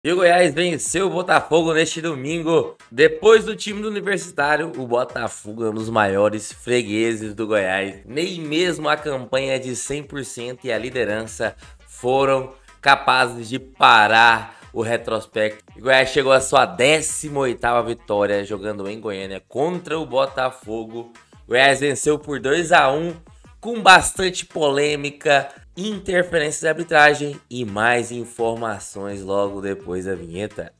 E o Goiás venceu o Botafogo neste domingo. Depois do time do Universitário, o Botafogo é um dos maiores fregueses do Goiás. Nem mesmo a campanha de 100% e a liderança foram capazes de parar o retrospecto. O Goiás chegou à sua 18ª vitória jogando em Goiânia contra o Botafogo. O Goiás venceu por 2-1 com bastante polêmica, interferências de arbitragem e mais informações logo depois da vinheta.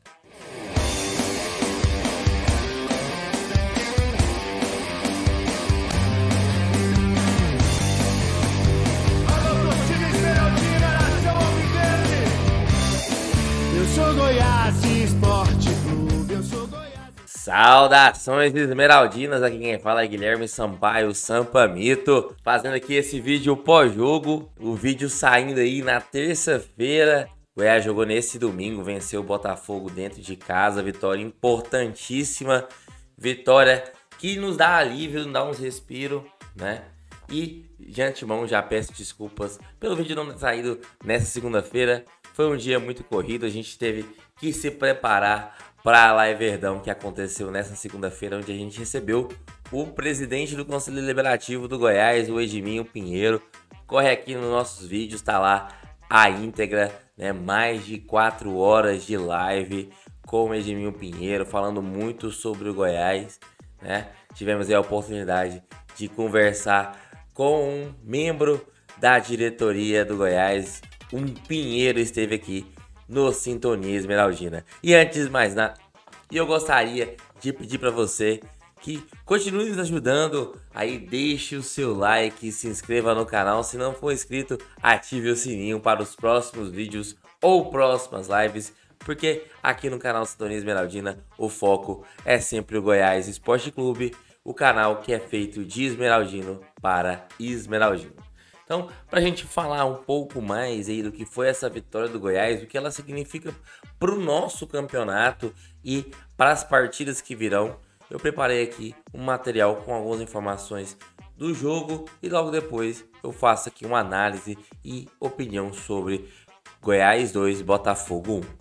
Eu sou Goiás Esporte Clube, eu sou Goiás. Saudações esmeraldinas, aqui quem fala é Guilherme Sampaio, Sampamito, fazendo aqui esse vídeo pós-jogo, o vídeo saindo aí na terça-feira. O Goiás jogou nesse domingo, venceu o Botafogo dentro de casa, vitória importantíssima, vitória que nos dá alívio, nos dá uns respiros, né? E de antemão já peço desculpas pelo vídeo não ter saído nessa segunda-feira, foi um dia muito corrido, a gente teve que se preparar para a Live Verdão que aconteceu nessa segunda-feira, onde a gente recebeu o presidente do Conselho Deliberativo do Goiás, o Edminho Pinheiro. Corre aqui nos nossos vídeos, tá lá a íntegra, né? Mais de 4 horas de live com o Edminho Pinheiro, falando muito sobre o Goiás, né? Tivemos aí a oportunidade de conversar com um membro da diretoria do Goiás. Um Pinheiro esteve aqui no Sintonia Esmeraldina. E antes de mais nada, eu gostaria de pedir para você que continue nos ajudando, aí deixe o seu like, se inscreva no canal, se não for inscrito, ative o sininho para os próximos vídeos ou próximas lives, porque aqui no canal Sintonia Esmeraldina o foco é sempre o Goiás Esporte Clube, o canal que é feito de esmeraldino para esmeraldino. Então, para a gente falar um pouco mais aí do que foi essa vitória do Goiás, o que ela significa para o nosso campeonato e para as partidas que virão, eu preparei aqui um material com algumas informações do jogo e logo depois eu faço aqui uma análise e opinião sobre Goiás 2 Botafogo 1.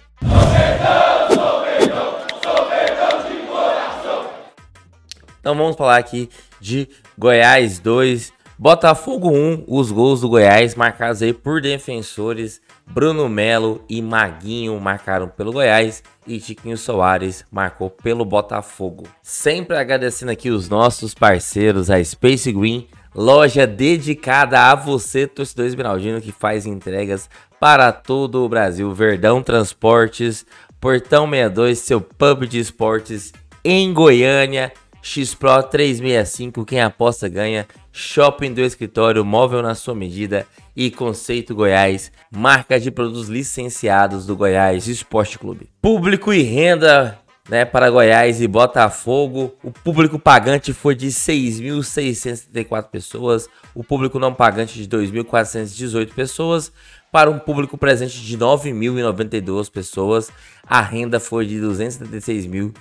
Então vamos falar aqui de Goiás 2 Botafogo 1, os gols do Goiás marcados aí por defensores. Bruno Melo e Maguinho marcaram pelo Goiás e Tiquinho Soares marcou pelo Botafogo. Sempre agradecendo aqui os nossos parceiros, a Space Green, loja dedicada a você, torcedor esmeraldino, que faz entregas para todo o Brasil. Verdão Transportes, Portão 62, seu pub de esportes em Goiânia. X-Pro 365, quem aposta ganha. Shopping do escritório, móvel na sua medida. E Conceito Goiás, marca de produtos licenciados do Goiás Esporte Clube. Público e renda, né, para Goiás e Botafogo. O público pagante foi de 6.674 pessoas. O público não pagante de 2.418 pessoas. Para um público presente de 9.092 pessoas. A renda foi de 276.300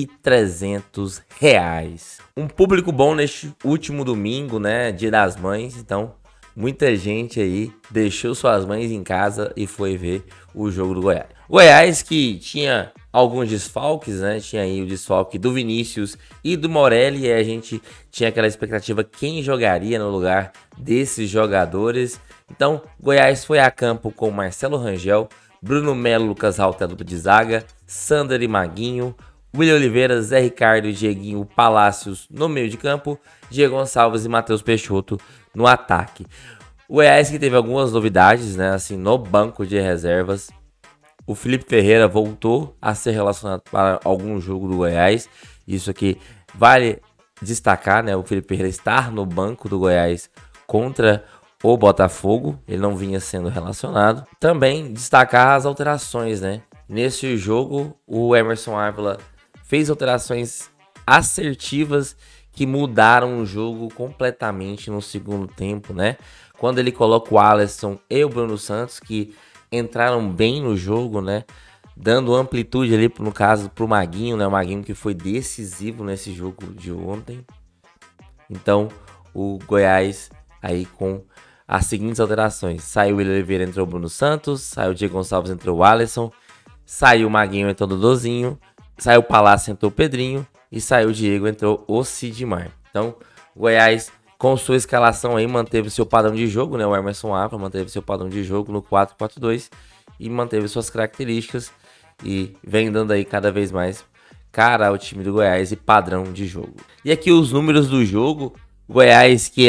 reais. Um público bom neste último domingo, né? Dia das Mães. Então, muita gente aí deixou suas mães em casa e foi ver o jogo do Goiás. Goiás que tinha alguns desfalques, né? Tinha aí o desfalque do Vinícius e do Morelli. E a gente tinha aquela expectativa quem jogaria no lugar desses jogadores. Então, Goiás foi a campo com Marcelo Rangel, Bruno Melo, Lucas Halter, dupla de zaga, Sander e Maguinho, William Oliveira, Zé Ricardo e Dieguinho Palácios no meio de campo, Diego Gonçalves e Matheus Peixoto no ataque. O Goiás que teve algumas novidades, né, assim, no banco de reservas. O Felipe Ferreira voltou a ser relacionado para algum jogo do Goiás. Isso aqui vale destacar, né, o Felipe Ferreira estar no banco do Goiás contra o Botafogo. Ele não vinha sendo relacionado. Também destacar as alterações, né. Nesse jogo, o Emerson Ávila fez alterações assertivas que mudaram o jogo completamente no segundo tempo, né? Quando ele coloca o Alisson e o Bruno Santos, que entraram bem no jogo, né? Dando amplitude ali, no caso, pro Maguinho, né? O Maguinho que foi decisivo nesse jogo de ontem. Então, o Goiás aí com as seguintes alterações. Saiu o William Oliveira, entrou o Bruno Santos. Saiu o Diego Gonçalves, entrou o Alisson. Saiu o Maguinho, entrou o Dodôzinho. Saiu o Palácio, entrou o Pedrinho. E saiu o Diego, entrou o Sidmar. Então, o Goiás, com sua escalação aí, manteve seu padrão de jogo, né? O Emerson Afra manteve seu padrão de jogo no 4-4-2 e manteve suas características e vem dando aí cada vez mais cara ao time do Goiás e padrão de jogo. E aqui os números do jogo, Goiás que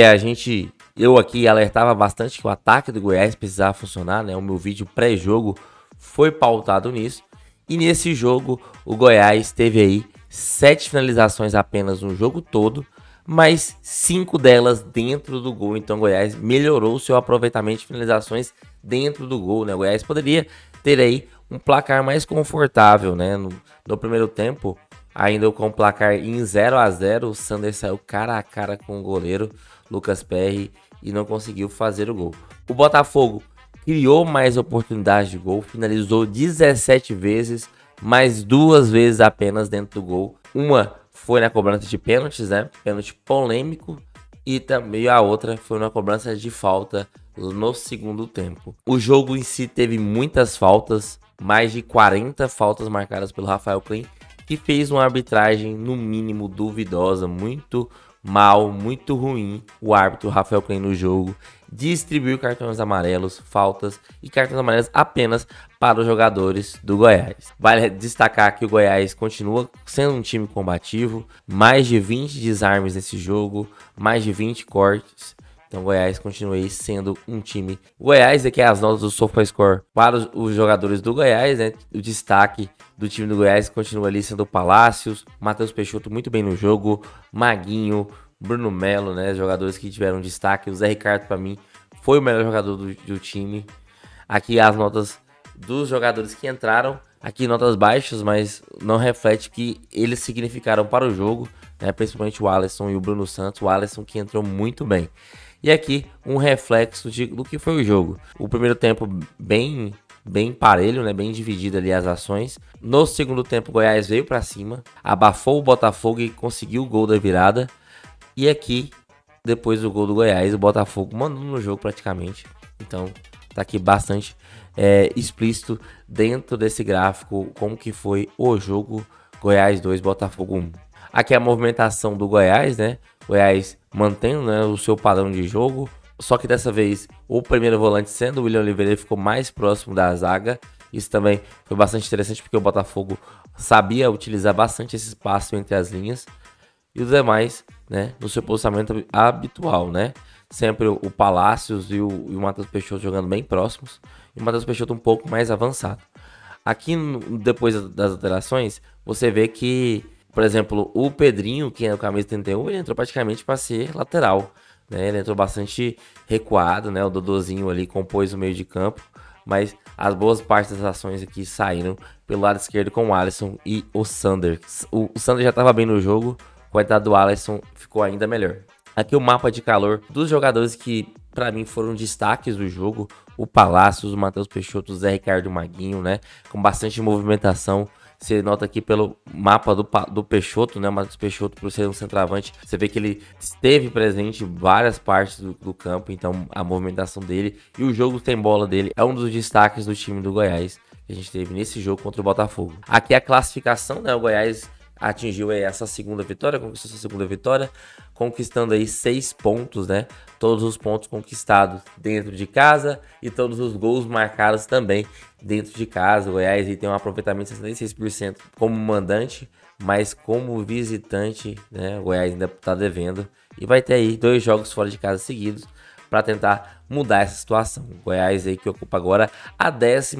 eu aqui alertava bastante que o ataque do Goiás precisava funcionar, né? O meu vídeo pré-jogo foi pautado nisso. E nesse jogo o Goiás teve aí 7 finalizações apenas no jogo todo, mas 5 delas dentro do gol. Então o Goiás melhorou seu aproveitamento de finalizações dentro do gol, né? O Goiás poderia ter aí um placar mais confortável, né? No primeiro tempo, ainda com o placar em 0-0, o Sander saiu cara a cara com o goleiro Lucas Perry e não conseguiu fazer o gol. O Botafogo criou mais oportunidades de gol, finalizou 17 vezes, mas 2 vezes apenas dentro do gol. Uma foi na cobrança de pênaltis, né? Pênalti polêmico. E também a outra foi na cobrança de falta no segundo tempo. O jogo em si teve muitas faltas, mais de 40 faltas marcadas pelo Rafael Klein, que fez uma arbitragem no mínimo duvidosa, muito mal, muito ruim. O árbitro Rafael Klein no jogo distribuiu cartões amarelos, faltas e cartões amarelos apenas para os jogadores do Goiás. Vale destacar que o Goiás continua sendo um time combativo, mais de 20 desarmes nesse jogo, mais de 20 cortes. Então o Goiás continua aí sendo um time. O Goiás, aqui é as notas do SofaScore para os jogadores do Goiás, né? O destaque do time do Goiás continua ali sendo o Palácios, Matheus Peixoto muito bem no jogo, Maguinho, Bruno Melo, né? Jogadores que tiveram destaque. O Zé Ricardo, para mim, foi o melhor jogador do time. Aqui as notas dos jogadores que entraram. Aqui notas baixas, mas não reflete que eles significaram para o jogo, né? Principalmente o Alisson e o Bruno Santos. O Alisson que entrou muito bem. E aqui um reflexo do que foi o jogo. O primeiro tempo bem parelho, né? Bem dividido ali as ações. No segundo tempo o Goiás veio para cima, abafou o Botafogo e conseguiu o gol da virada. E aqui, depois do gol do Goiás, o Botafogo mandou no jogo praticamente. Então tá aqui bastante explícito dentro desse gráfico como que foi o jogo Goiás 2, Botafogo 1. Aqui é a movimentação do Goiás, né? Goiás mantendo, né, o seu padrão de jogo. Só que dessa vez o primeiro volante sendo o William Oliveira ficou mais próximo da zaga. Isso também foi bastante interessante porque o Botafogo sabia utilizar bastante esse espaço entre as linhas. E os demais, né, no seu posicionamento habitual, né? Sempre o Palácios e o Matheus Peixoto jogando bem próximos. E o Matheus Peixoto um pouco mais avançado. Aqui, depois das alterações, você vê que, por exemplo, o Pedrinho, que é o camisa 31, ele entrou praticamente para ser lateral, né? Ele entrou bastante recuado, né? O Dodôzinho ali compôs o meio de campo. Mas as boas partes das ações aqui saíram pelo lado esquerdo com o Alisson e o Sander. O Sander já estava bem no jogo. Com a entrada do Alisson ficou ainda melhor. Aqui o mapa de calor dos jogadores que para mim foram destaques do jogo. O Palácios, o Matheus Peixoto, o Zé Ricardo e o Maguinho, né? Com bastante movimentação. Você nota aqui pelo mapa do Peixoto, né? O Matheus Peixoto, por ser um centroavante, você vê que ele esteve presente em várias partes do campo. Então a movimentação dele e o jogo sem bola dele é um dos destaques do time do Goiás que a gente teve nesse jogo contra o Botafogo. Aqui a classificação, né? O Goiás atingiu aí essa segunda vitória, conquistou essa segunda vitória, conquistando aí 6 pontos, né? Todos os pontos conquistados dentro de casa e todos os gols marcados também dentro de casa. O Goiás aí tem um aproveitamento de 66% como mandante, mas como visitante, né? O Goiás ainda está devendo e vai ter aí 2 jogos fora de casa seguidos para tentar mudar essa situação. O Goiás aí que ocupa agora a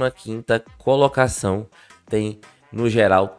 15ª colocação, tem no geral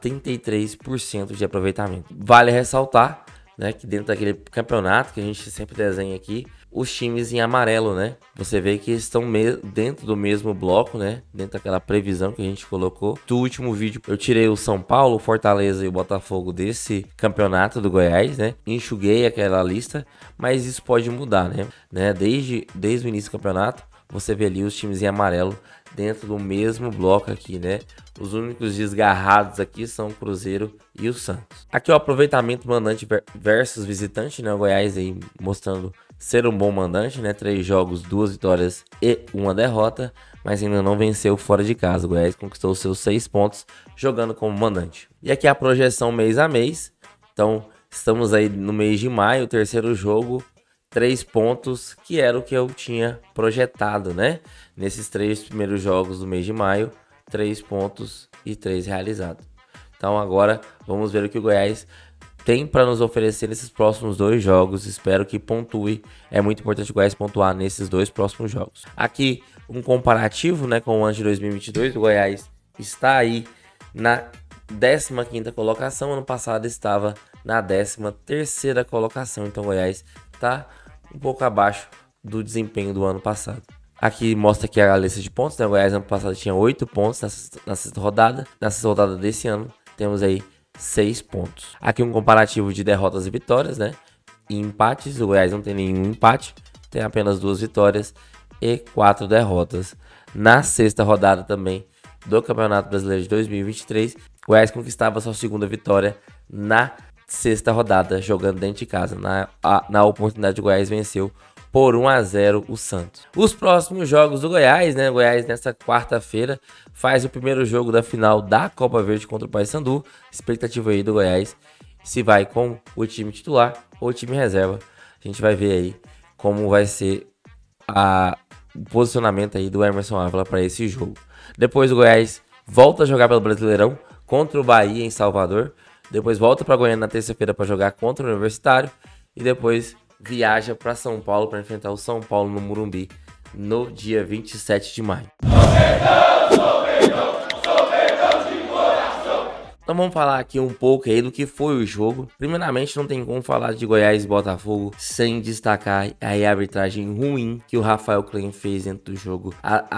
33% de aproveitamento. Vale ressaltar, né, que dentro daquele campeonato que a gente sempre desenha aqui, os times em amarelo, né? Você vê que estão dentro do mesmo bloco, né? Dentro daquela previsão que a gente colocou. Do último vídeo eu tirei o São Paulo, o Fortaleza e o Botafogo desse campeonato do Goiás, né? Enxuguei aquela lista, mas isso pode mudar, né? Desde o início do campeonato, você vê ali os times em amarelo dentro do mesmo bloco aqui, né? Os únicos desgarrados aqui são o Cruzeiro e o Santos. Aqui o aproveitamento mandante versus visitante, né? O Goiás aí mostrando ser um bom mandante, né? 3 jogos, 2 vitórias e 1 derrota. mas ainda não venceu fora de casa. O Goiás conquistou seus 6 pontos jogando como mandante. E aqui a projeção mês a mês. Então, estamos aí no mês de maio, o terceiro jogo, 3 pontos, que era o que eu tinha projetado, né? Nesses 3 primeiros jogos do mês de maio, 3 pontos e 3 realizados. Então agora vamos ver o que o Goiás tem para nos oferecer nesses próximos 2 jogos. Espero que pontue. É muito importante o Goiás pontuar nesses 2 próximos jogos. Aqui um comparativo, né, com o ano de 2022. O Goiás está aí na 15ª colocação. Ano passado estava na 13ª colocação. Então o Goiás está um pouco abaixo do desempenho do ano passado. Aqui mostra aqui a lista de pontos, né? O Goiás ano passado tinha 8 pontos na sexta rodada. Na sexta rodada desse ano temos aí 6 pontos. Aqui um comparativo de derrotas e vitórias, né? E empates, o Goiás não tem nenhum empate, tem apenas 2 vitórias e 4 derrotas. Na sexta rodada também do Campeonato Brasileiro de 2023, o Goiás conquistava sua segunda vitória na sexta rodada, jogando dentro de casa. Na oportunidade, o Goiás venceu por 1-0 o Santos. Os próximos jogos do Goiás, né? O Goiás nessa quarta-feira faz o primeiro jogo da final da Copa Verde contra o Paysandu. Expectativa aí do Goiás se vai com o time titular ou o time reserva. A gente vai ver aí como vai ser o posicionamento aí do Emerson Ávila para esse jogo. Depois o Goiás volta a jogar pelo Brasileirão contra o Bahia em Salvador. Depois volta para Goiânia na terça-feira para jogar contra o Universitário e depois viaja para São Paulo para enfrentar o São Paulo no Morumbi no dia 27 de maio. Então vamos falar aqui um pouco aí do que foi o jogo. Primeiramente, não tem como falar de Goiás e Botafogo sem destacar aí a arbitragem ruim que o Rafael Klein fez dentro do jogo.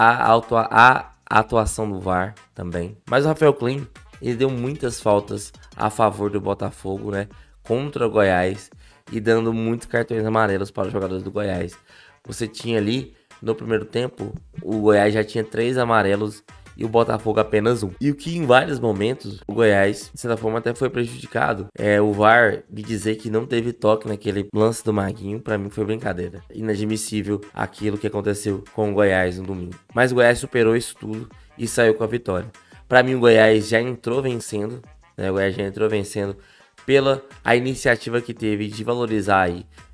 A atuação do VAR também. Mas o Rafael Klein, ele deu muitas faltas a favor do Botafogo, né? Contra o Goiás. E dando muitos cartões amarelos para os jogadores do Goiás. Você tinha ali, no primeiro tempo, o Goiás já tinha 3 amarelos e o Botafogo apenas 1. E o que em vários momentos o Goiás, de certa forma, até foi prejudicado. O VAR me dizer que não teve toque naquele lance do Maguinho, para mim foi brincadeira. Inadmissível aquilo que aconteceu com o Goiás no domingo. Mas o Goiás superou isso tudo e saiu com a vitória. Para mim o Goiás já entrou vencendo, né? O Goiás já entrou vencendo pela a iniciativa que teve de valorizar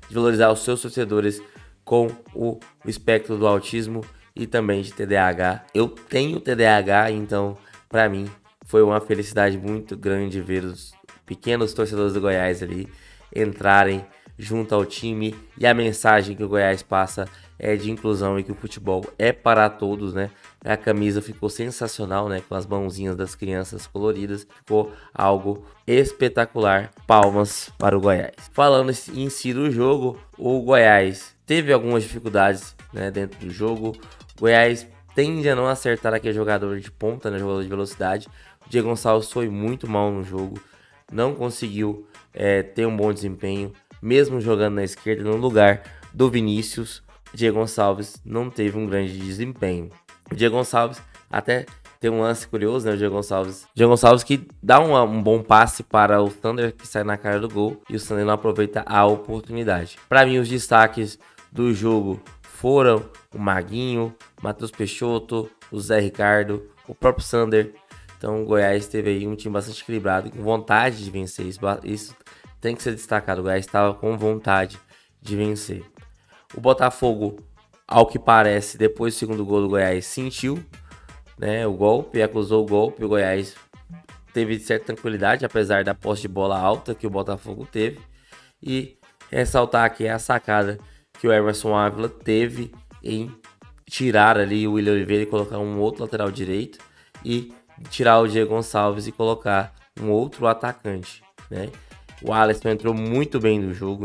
os seus torcedores com o espectro do autismo e também de TDAH. Eu tenho TDAH, então para mim foi uma felicidade muito grande ver os pequenos torcedores do Goiás ali entrarem junto ao time, e a mensagem que o Goiás passa é de inclusão e que o futebol é para todos, né? A camisa ficou sensacional, né? Com as mãozinhas das crianças coloridas, ficou algo espetacular. Palmas para o Goiás. Falando em si do jogo, o Goiás teve algumas dificuldades, né, dentro do jogo. O Goiás tende a não acertar aquele jogador de ponta, né, jogador de velocidade. O Diego Gonçalves foi muito mal no jogo, não conseguiu ter um bom desempenho, mesmo jogando na esquerda no lugar do Vinícius. Diego Gonçalves não teve um grande desempenho. O Diego Gonçalves até tem um lance curioso, né? O Diego Gonçalves que dá um bom passe para o Sander, que sai na cara do gol, e o Sander não aproveita a oportunidade. Para mim, os destaques do jogo foram o Maguinho, Matheus Peixoto, o Zé Ricardo, o próprio Sander. Então o Goiás teve aí um time bastante equilibrado e com vontade de vencer. Isso tem que ser destacado. O Goiás estava com vontade de vencer. O Botafogo, ao que parece, depois do segundo gol do Goiás, sentiu, né, o golpe, acusou o golpe. O Goiás teve certa tranquilidade, apesar da posse de bola alta que o Botafogo teve. E ressaltar aqui a sacada que o Emerson Ávila teve em tirar ali o William Oliveira e colocar um outro lateral direito, e tirar o Diego Gonçalves e colocar um outro atacante, né? O Alisson entrou muito bem no jogo,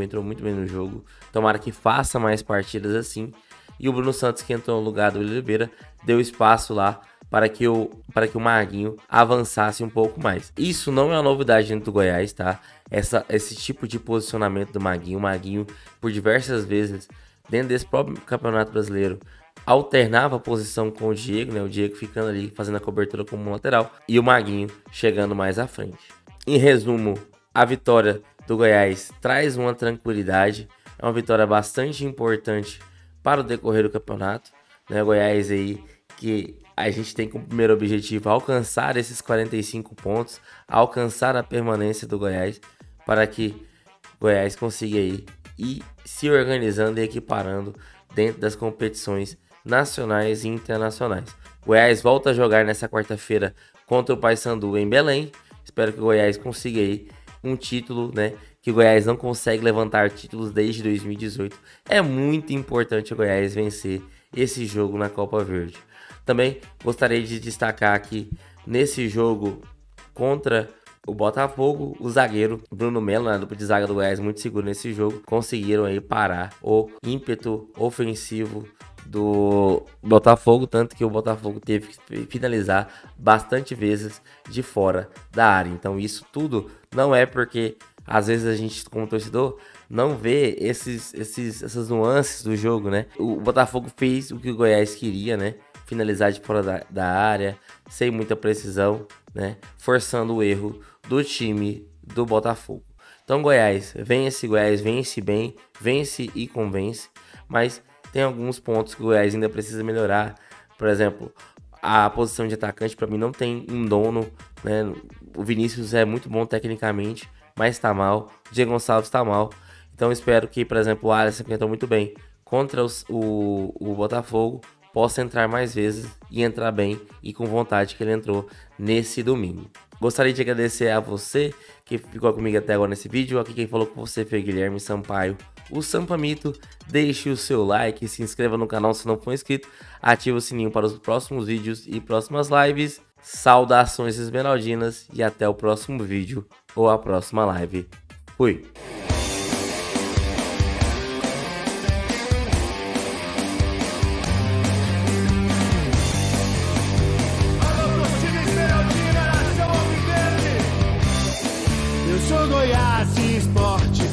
tomara que faça mais partidas assim. E o Bruno Santos, que entrou no lugar do William Oliveira, deu espaço lá para que o Maguinho avançasse um pouco mais. Isso não é uma novidade dentro do Goiás, tá? Esse tipo de posicionamento do Maguinho. O Maguinho, por diversas vezes, dentro desse próprio Campeonato Brasileiro, alternava a posição com o Diego, né? O Diego ficando ali, fazendo a cobertura como lateral, e o Maguinho chegando mais à frente. Em resumo, a vitória do Goiás traz uma tranquilidade. É uma vitória bastante importante para o decorrer do campeonato, né? O Goiás aí que a gente tem como primeiro objetivo alcançar esses 45 pontos, alcançar a permanência do Goiás, para que Goiás consiga aí ir se organizando e equiparando dentro das competições nacionais e internacionais. Goiás volta a jogar nessa quarta-feira contra o Paysandu em Belém. Espero que o Goiás consiga aí um título, né? Que o Goiás não consegue levantar títulos desde 2018. É muito importante o Goiás vencer esse jogo na Copa Verde. Também gostaria de destacar aqui nesse jogo contra o Botafogo, o zagueiro Bruno Melo, na dupla de zaga do Goiás, muito seguro nesse jogo, conseguiram aí parar o ímpeto ofensivo do Botafogo, tanto que o Botafogo teve que finalizar bastante vezes de fora da área. Então isso tudo não é porque às vezes a gente, como torcedor, não vê essas nuances do jogo, né? O Botafogo fez o que o Goiás queria, né? Finalizar de fora da área, sem muita precisão, né? Forçando o erro do time do Botafogo. Então Goiás vence bem, vence e convence, mas tem alguns pontos que o Goiás ainda precisa melhorar. Por exemplo, a posição de atacante para mim não tem um dono, né? O Vinícius é muito bom tecnicamente, mas tá mal. O Diego Gonçalves tá mal. Então espero que, por exemplo, o Alisson, que entrou muito bem contra o Botafogo, possa entrar mais vezes e entrar bem e com vontade que ele entrou nesse domingo. Gostaria de agradecer a você que ficou comigo até agora nesse vídeo. Aqui quem falou com você foi Guilherme Sampaio, o Sampa Mito. Deixe o seu like, se inscreva no canal se não for inscrito, ative o sininho para os próximos vídeos e próximas lives. Saudações esmeraldinas e até o próximo vídeo ou a próxima live. Fui! Eu sou Goiás Esporte